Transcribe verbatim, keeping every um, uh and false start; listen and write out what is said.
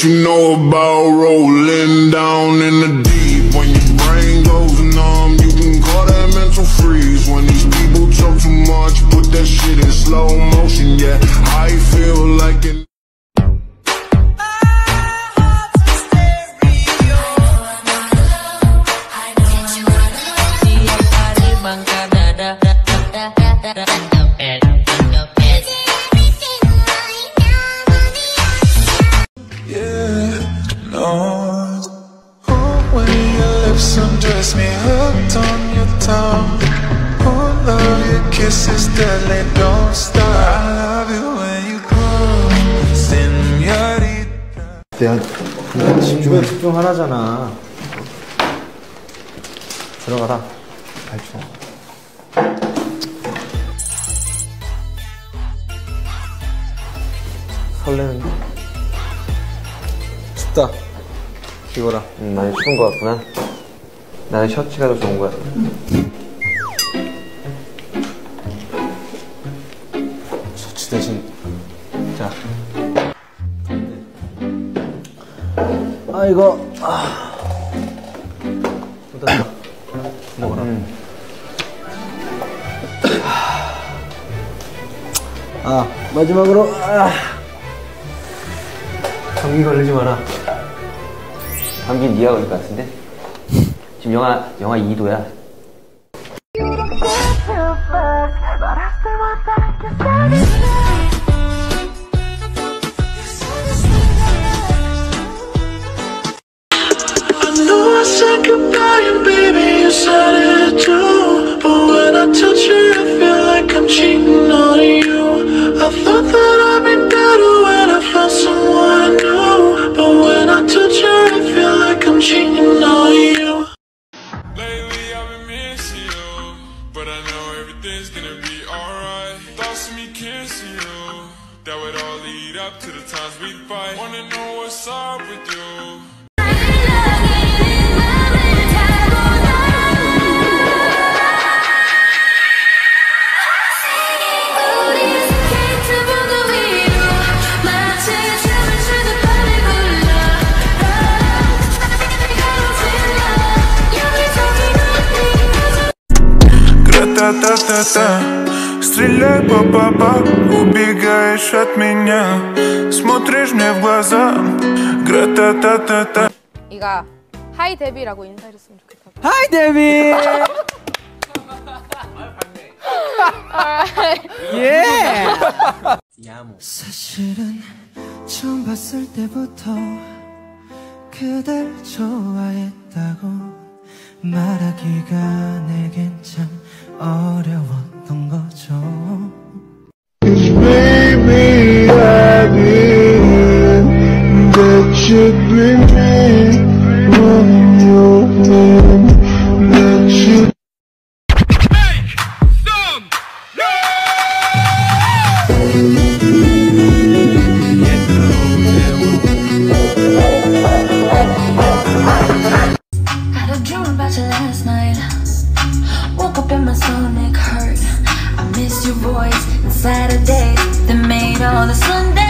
you know about rolling down in the deep? When your brain goes numb, you can call that mental freeze. When these people talk too much, put that shit in slow motion. Yeah, I feel like it. Undress me, hooked on your tongue. Oh, love your kisses, deadly, don't stop. I love it when you call, señorita. 내가 그냥 집중해 집중하라잖아. 들어가라. 발전. 설레는데? 춥다. 이거라. 음, 많이 추운 것 같구나. 나는 셔츠가 더 좋은 거야. 셔츠 대신 자. 아 이거 아. 쏟았다. 먹어라. 음. 아 마지막으로 아. 감기 걸리지 마라. 감기 니가 걸릴 것 같은데? 지금 영하, 영하 이 도야. That would all lead up to the times we fight. Wanna know what's up with you? Гра-та-та-та-та. Стреляй, па-па-па, убегаешь от меня, смотришь мне в глаза, гра-та-та-та-та. 이가 하이 데뷔라고 인사해줬으면 좋겠다. 하이 데뷔. 예. 야모. 사실은 처음 봤을 때부터 그댈 좋아했다고 말하기가 내겐 참 어려웠던 거죠. Cause baby I did that you'd be me when you're in that you make some Had a dream about you last night. Woke up and my stomach hurt. I miss your voice and Saturdays that made all the Sundays.